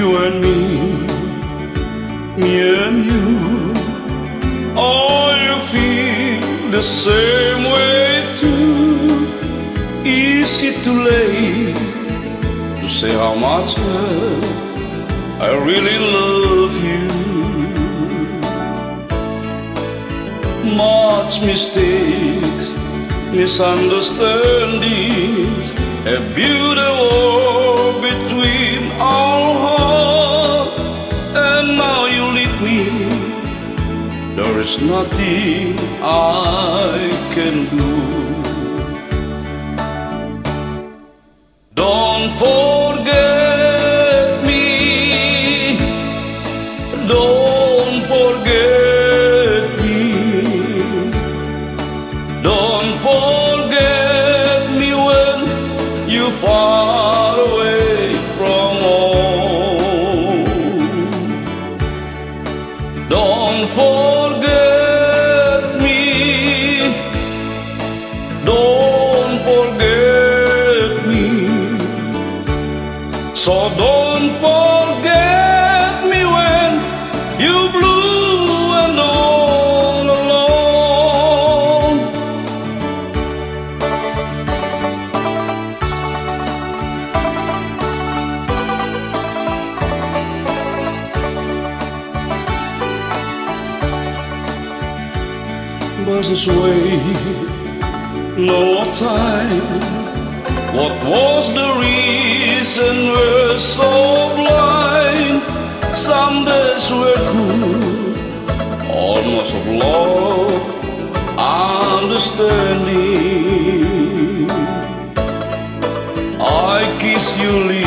you and me and you. Oh, you feel the same way too. Is it too late to say how much I really love you? Much mistakes, misunderstandings have built a wall between our hearts, and now you leave me. There is nothing I can do. Don't forget me, don't forget me, don't forget me when you're far away from home. Don't forget me, don't forget me. So don't forget me when you're blue and all alone. But this way, no time. What was the reason we're so blind? Some days were cool, almost of love, understanding. I kiss you,